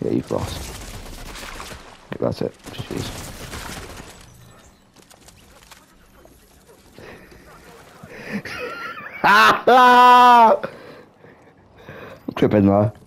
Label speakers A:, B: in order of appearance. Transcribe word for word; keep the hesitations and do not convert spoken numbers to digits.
A: Yeah, you've lost. That's it. Just use. I'm tripping there.